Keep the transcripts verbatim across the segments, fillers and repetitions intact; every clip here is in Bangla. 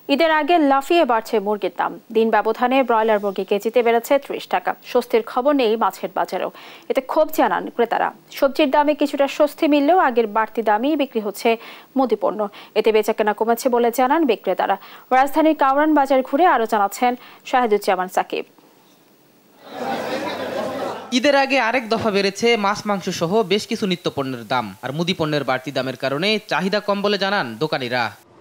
ঈদের আগে লাফিয়ে বাড়ছে মুরগির দাম। দিন ব্যবধানে ব্রয়লার মুরগি কেজিতে বেড়েছে ত্রিশ টাকা। স্বস্তির খবর নেই মাছের বাজারেও, এতে ক্ষোভ জানান ক্রেতারা। সবজির দামে কিছুটা স্বস্তি মিললেও আগের বাড়তি দামেই বিক্রি হচ্ছে মুদিপণ্য। এতে বেচাকেনা কমেছে বলে জানান বিক্রেতারা। রাজধানীর কাউরান বাজার ঘুরে আরও জানাচ্ছেন শাহেদুজ্জামান সাকিব। ঈদের আগে আরেক দফা বেড়েছে মাছ মাংস সহ বেশ কিছু নিত্যপণ্যের দাম। আর মুদিপণ্যের বাড়তি দামের কারণে চাহিদা কম বলে জানান দোকানিরা।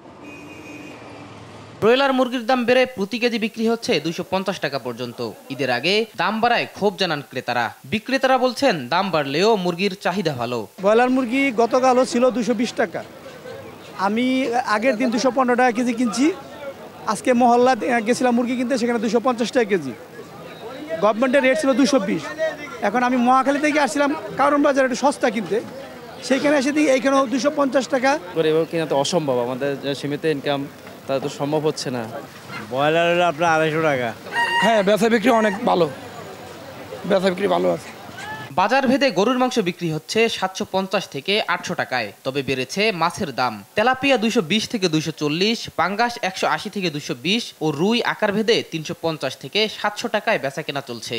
ব্রয়লার মুরগির দাম বেড়ে প্রতি কেজি বিক্রি হচ্ছে দুইশো পঞ্চাশ টাকা পর্যন্ত। ঈদের আগে দাম বাড়ায় ক্ষোভ জানান ক্রেতারা। বিক্রেতারা বলছেন দাম বাড়লেও মুরগির চাহিদা ভালো। ব্রয়লার মুরগি গতকালও ছিল দুশো বিশ টাকা, আমি আগের দিন দুশো পনেরো টাকা কেজি কিনছি। আজকে মহল্লা গেছিলাম মুরগি কিনতে, সেখানে দুশো পঞ্চাশ টাকা কেজি। গভর্নমেন্টের রেট ছিল দুশো বিশ। এখন আমি মহাখালী থেকে আসছিলাম কারণ বাজার একটু সস্তা কিনতে, সেইখানে এসে দিই এইখানেও দুশো পঞ্চাশ টাকা করে কিনা তো অসম্ভব, আমাদের সীমিত ইনকাম তা তো সম্ভব হচ্ছে না। ব্রয়লার হলো আপনার আড়াইশো টাকা। হ্যাঁ, বেচা বিক্রি অনেক ভালো, বেচা বিক্রি ভালো আছে। বাজার ভেদে গরুর মাংস বিক্রি হচ্ছে সাতশো পঞ্চাশ থেকে আটশো টাকায়। তবে বেড়েছে মাছের দাম। তেলাপিয়া দুইশো বিশ থেকে দুইশো চল্লিশ, পাঙ্গাস একশো আশি থেকে দুইশো বিশ ও রুই আকার ভেদে তিনশো পঞ্চাশ থেকে সাতশো টাকায় বেচা কেনা চলছে।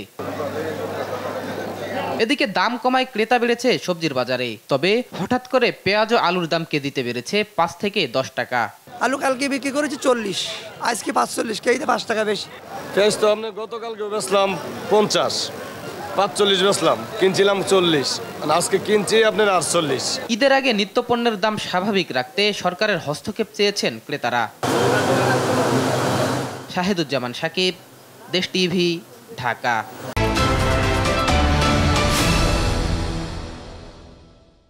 এদিকে দাম কমায় ক্রেতা বেড়েছে সবজির বাজারে। তবে হঠাৎ করে পেঁয়াজ ও আলুর দাম কেজিতে বেড়েছে পাঁচ থেকে দশ টাকা। আলু কালকে বিক্রি করেছি চল্লিশ, আজকে পাঁচচল্লিশ, কেজিতে পাঁচ টাকা বেশি। পেঁয়াজ তো আপনি গতকালকে বেচলাম পঞ্চাশ, পাঁচচল্লিশ বেচলাম, কিনছিলাম চল্লিশ, আজকে কিনছি আপনার আটচল্লিশ। ঈদের আগে নিত্যপণ্যের দাম স্বাভাবিক রাখতে সরকারের হস্তক্ষেপ চেয়েছেন ক্রেতারা। শাহেদুজ্জামান সাকিব, দেশ টিভি, ঢাকা।